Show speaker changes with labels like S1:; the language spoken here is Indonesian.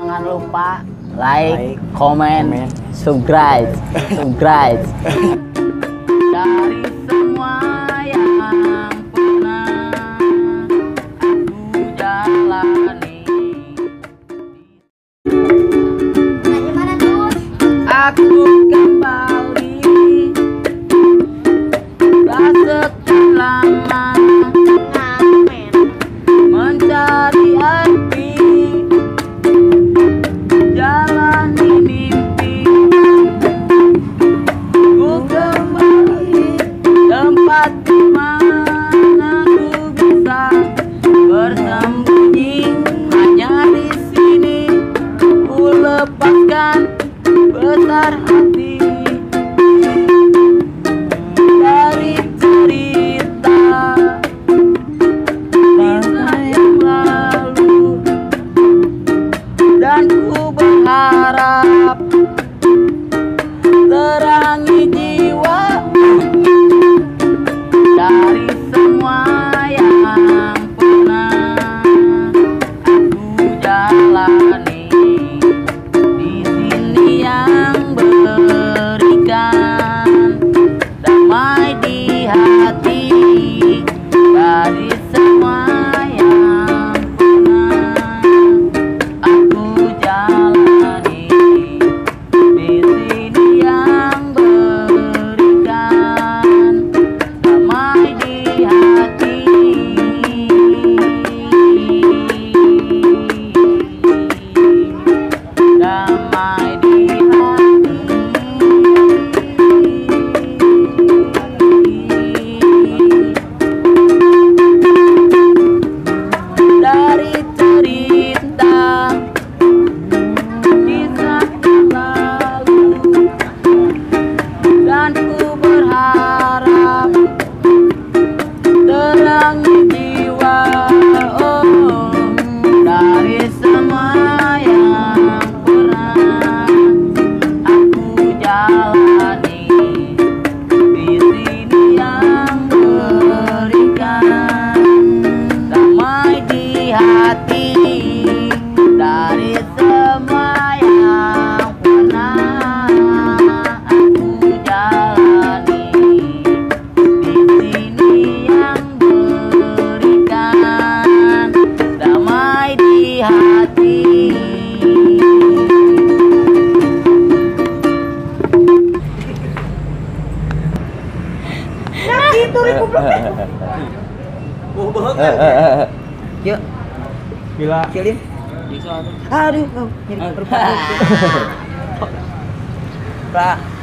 S1: jangan lupa like, comment, subscribe. Dari semua yang pernah aku jalani,
S2: Gimana tuh?
S1: aku kembali sekian lama mencari arti, jalani mimpi. Ku kembali tempat di mana ku bisa bersembunyi, hanya di sini ku lepaskan besar hati. Dari cerita kisah yang lalu, dan ku berharap terangi jiwa dari semua yang pernah aku jalani. Di sini yang berikan damai di hati dari semua yang pernah aku jalani. Di sini yang berikan damai di hati. Damai di hati. Dari cerita kisah yang lalu, dan ku berharap terangi jiwa, oh, dari semua yang pernah aku jalani. Di sini yang berikan damai di hati dari semua yang pernah aku jalani. Di sini yang berikan damai di hati.
S2: Nah, itu
S1: Yuk,
S3: Bila
S1: kilin. Aduh, jadi perut. Pra.